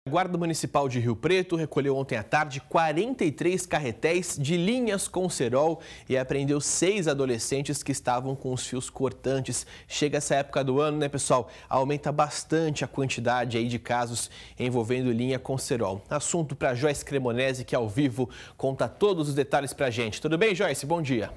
A Guarda Municipal de Rio Preto recolheu ontem à tarde 43 carretéis de linhas com cerol e apreendeu 6 adolescentes que estavam com os fios cortantes. Chega essa época do ano, né, pessoal? Aumenta bastante a quantidade aí de casos envolvendo linha com cerol. Assunto para Joyce Cremonese, que ao vivo conta todos os detalhes para a gente. Tudo bem, Joyce? Bom dia.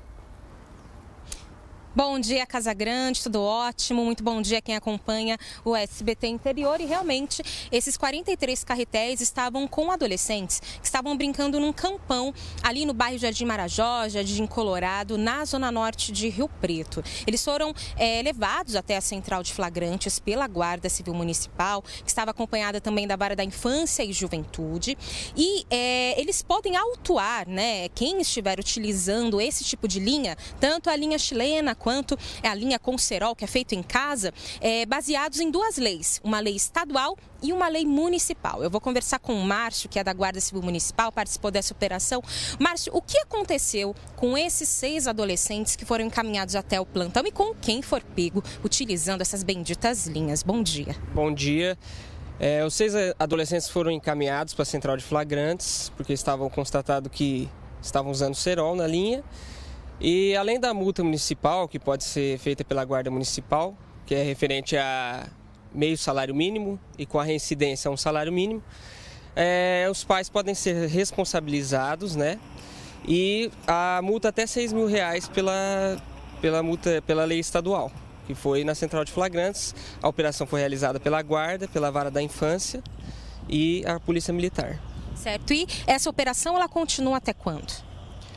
Bom dia, Casa Grande, tudo ótimo, muito bom dia quem acompanha o SBT Interior. E realmente, esses 43 carretéis estavam com adolescentes que estavam brincando num campão ali no bairro Jardim Marajó, Jardim Colorado, na zona norte de Rio Preto. Eles foram levados até a central de flagrantes pela Guarda Civil Municipal, que estava acompanhada também da Vara da Infância e Juventude. E eles podem autuar, né, quem estiver utilizando esse tipo de linha, tanto a linha chilena quanto a linha com cerol, que é feito em casa, baseados em 2 leis, uma lei estadual e uma lei municipal. Eu vou conversar com o Márcio, que é da Guarda Civil Municipal, participou dessa operação. Márcio, o que aconteceu com esses 6 adolescentes que foram encaminhados até o plantão e com quem for pego utilizando essas benditas linhas? Bom dia. Bom dia. Os 6 adolescentes foram encaminhados para a central de flagrantes, porque estavam constatado que estavam usando cerol na linha. E além da multa municipal, que pode ser feita pela Guarda Municipal, que é referente a meio salário mínimo e com a reincidência a um salário mínimo, os pais podem ser responsabilizados, né? E a multa até R$6.000 pela lei estadual, que foi na central de flagrantes. A operação foi realizada pela Guarda, pela Vara da Infância e a Polícia Militar. Certo. E essa operação ela continua até quando?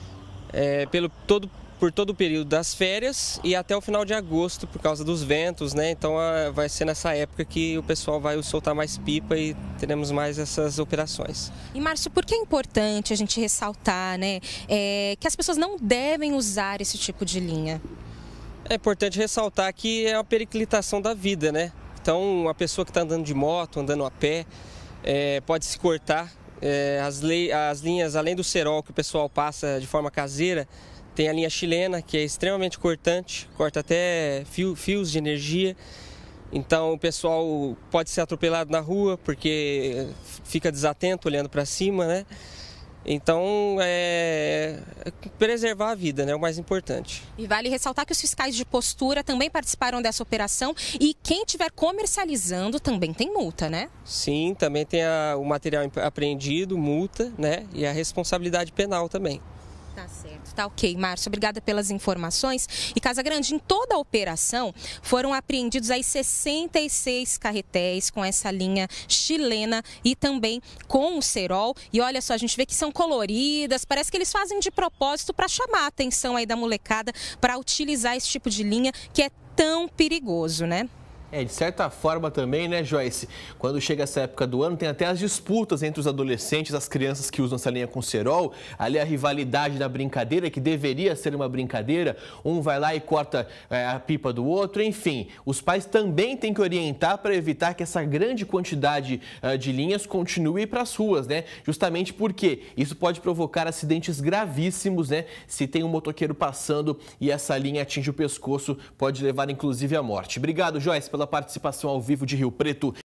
Por todo o período das férias e até o final de agosto, por causa dos ventos, né? Então vai ser nessa época que o pessoal vai soltar mais pipa e teremos mais essas operações. E Márcio, por que é importante a gente ressaltar, né, que as pessoas não devem usar esse tipo de linha? É importante ressaltar que é uma periclitação da vida, né? Então, a pessoa que está andando de moto, andando a pé, pode se cortar. As linhas, além do cerol que o pessoal passa de forma caseira, tem a linha chilena, que é extremamente cortante, corta até fios de energia. Então o pessoal pode ser atropelado na rua porque fica desatento olhando para cima, né? Então, preservar a vida, né, é o mais importante. E vale ressaltar que os fiscais de postura também participaram dessa operação e quem estiver comercializando também tem multa, né? Sim, também tem o material apreendido, multa, né, e a responsabilidade penal também. Tá certo, tá ok, Márcio. Obrigada pelas informações. E Casa Grande, em toda a operação, foram apreendidos aí 66 carretéis com essa linha chilena e também com o cerol. E olha só, a gente vê que são coloridas, parece que eles fazem de propósito para chamar a atenção aí da molecada para utilizar esse tipo de linha que é tão perigoso, né? De certa forma também, né, Joyce? Quando chega essa época do ano, tem até as disputas entre os adolescentes, as crianças que usam essa linha com cerol. Ali a rivalidade da brincadeira, que deveria ser uma brincadeira. Um vai lá e corta a pipa do outro. Enfim, os pais também têm que orientar para evitar que essa grande quantidade de linhas continue para as ruas, né? Justamente porque isso pode provocar acidentes gravíssimos, né? Se tem um motoqueiro passando e essa linha atinge o pescoço, pode levar inclusive à morte. Obrigado, Joyce, pela participação ao vivo de Rio Preto.